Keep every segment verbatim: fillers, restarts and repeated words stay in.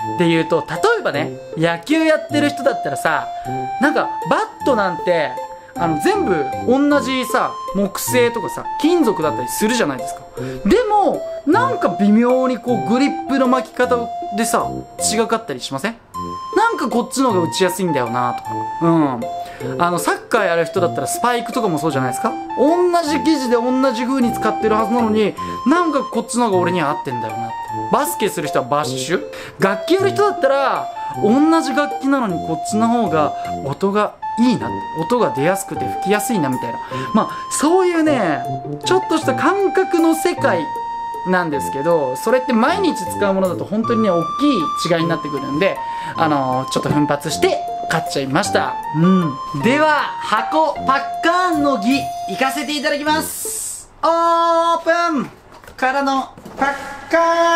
で言うと、例えばね、野球やってる人だったらさ、なんかバットなんてあの全部同じさ木製とかさ金属だったりするじゃないですか。でもなんか微妙にこうグリップの巻き方でさ違かったりしません？なんかこっちの方が打ちやすいんだよなとか。うんあのサッカーやる人だったらスパイクとかもそうじゃないですか。同じ生地で同じ風に使ってるはずなのに、なんかこっちの方が俺には合ってんだよなって。バスケする人はバッシュ、楽器やる人だったら同じ楽器なのにこっちの方が音がいいな、音が出やすくて吹きやすいなみたいな、まあそういうねちょっとした感覚の世界なんですけど、それって毎日使うものだと本当にね大きい違いになってくるんで、あのー、ちょっと奮発して買っちゃいました。うんでは箱パッカーンの儀いかせていただきます。オープンからのパッカ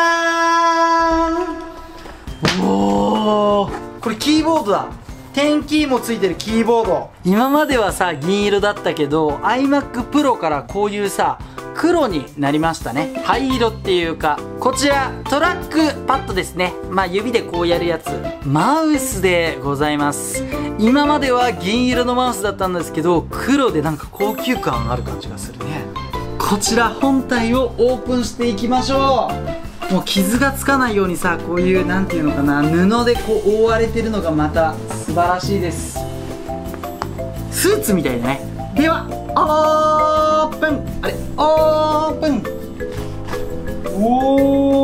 ーン。おーこれキーボードだ。テンキーもついてるキーボード。今まではさ銀色だったけど iMac Pro からこういうさ黒になりましたね。灰色っていうか、こちらトラックパッドですね。まあ指でこうやるやつ、マウスでございます。今までは銀色のマウスだったんですけど、黒でなんか高級感ある感じがするね。こちら本体をオープンしていきましょう。もう傷がつかないようにさ、こういうなんていうのかな、布でこう覆われてるのがまた素晴らしいです。スーツみたいだね。ではオープン、あれオープン。お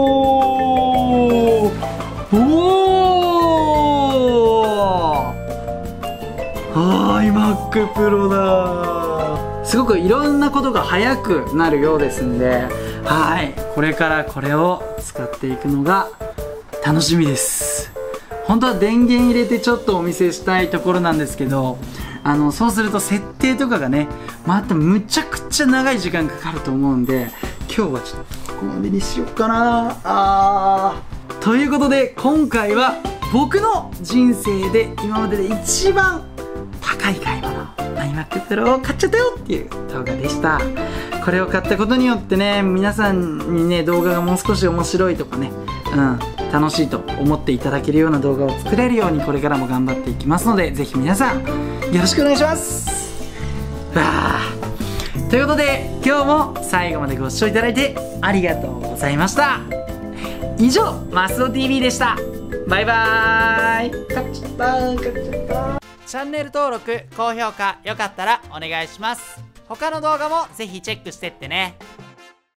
ーおー iMac Pro だ。すごくいろんなことが早くなるようですんで、はいこれからこれを使っていくのが楽しみです。本当は電源入れてちょっとお見せしたいところなんですけど、あのそうすると設定とかがねまたむちゃくちゃ長い時間かかると思うんで、今日はちょっとここまでにしようかなあーということで、今回は僕の人生で今までで一番高い買い物 iMac Pro を買っちゃったよっていう動画でした。これを買ったことによってね、皆さんにね動画がもう少し面白いとかね、うん楽しいと思っていただけるような動画を作れるようにこれからも頑張っていきますので、ぜひ皆さんよろしくお願いします。わーということで今日も最後までご視聴いただいてありがとうございました。以上マスオ ティーブイ でした。バイバーイ。買っちゃった買っちゃった。チャンネル登録高評価よかったらお願いします。他の動画もぜひチェックしてってね。